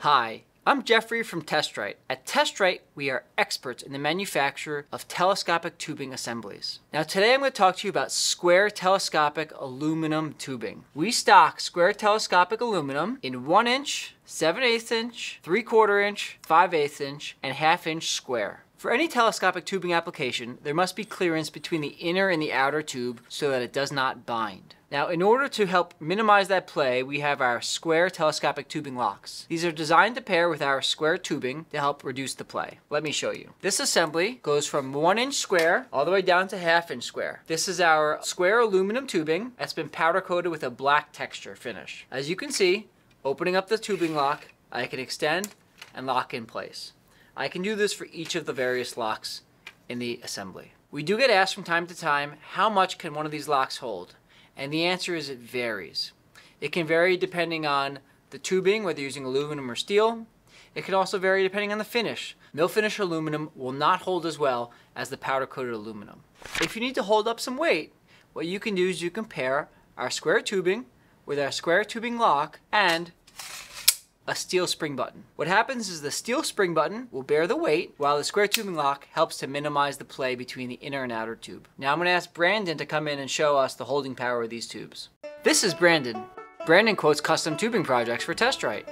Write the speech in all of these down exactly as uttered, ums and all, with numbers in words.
Hi, I'm Jeffrey from Testrite. At Testrite, we are experts in the manufacture of telescopic tubing assemblies. Now today I'm going to talk to you about square telescopic aluminum tubing. We stock square telescopic aluminum in one inch, seven eighths inch, three quarter inch, five eighths inch, and half inch square. For any telescopic tubing application, there must be clearance between the inner and the outer tube so that it does not bind. Now, in order to help minimize that play, we have our square telescopic tubing locks. These are designed to pair with our square tubing to help reduce the play. Let me show you. This assembly goes from one inch square all the way down to half inch square. This is our square aluminum tubing that's been powder coated with a black texture finish. As you can see, opening up the tubing lock, I can extend and lock in place. I can do this for each of the various locks in the assembly. We do get asked from time to time, how much can one of these locks hold? And the answer is it varies. It can vary depending on the tubing, whether you're using aluminum or steel. It can also vary depending on the finish. Mill finish aluminum will not hold as well as the powder coated aluminum. If you need to hold up some weight, what you can do is you can pair our square tubing with our square tubing lock and a steel spring button. What happens is the steel spring button will bear the weight while the square tubing lock helps to minimize the play between the inner and outer tube. Now I'm going to ask Brandon to come in and show us the holding power of these tubes. This is Brandon. Brandon quotes custom tubing projects for Testrite.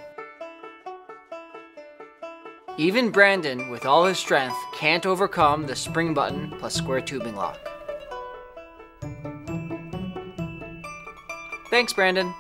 Even Brandon, with all his strength, can't overcome the spring button plus square tubing lock. Thanks, Brandon.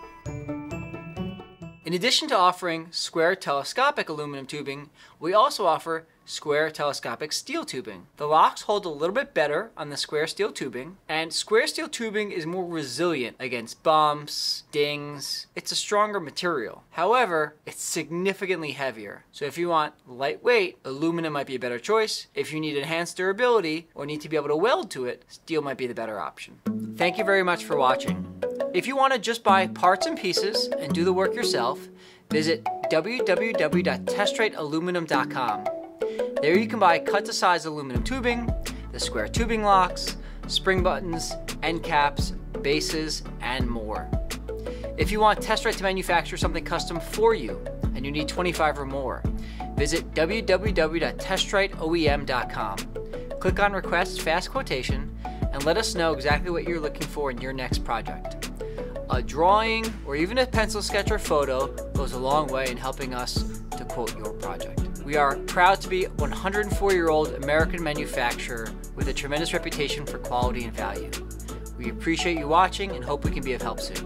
In addition to offering square telescopic aluminum tubing, we also offer square telescopic steel tubing. The locks hold a little bit better on the square steel tubing, and square steel tubing is more resilient against bumps, dings. It's a stronger material. However, it's significantly heavier. So if you want lightweight, aluminum might be a better choice. If you need enhanced durability or need to be able to weld to it, steel might be the better option. Thank you very much for watching. If you want to just buy parts and pieces and do the work yourself, visit w w w dot testrite aluminum dot com. There you can buy cut-to-size aluminum tubing, the square tubing locks, spring buttons, end caps, bases, and more. If you want Testrite to manufacture something custom for you and you need twenty-five or more, visit w w w dot testrite o e m dot com. Click on Request Fast Quotation and let us know exactly what you're looking for in your next project. A drawing or even a pencil sketch or photo goes a long way in helping us to quote your project. We are proud to be a one hundred four year old American manufacturer with a tremendous reputation for quality and value. We appreciate you watching and hope we can be of help soon.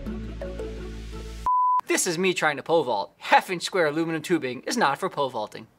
This is me trying to pole vault. Half inch square aluminum tubing is not for pole vaulting.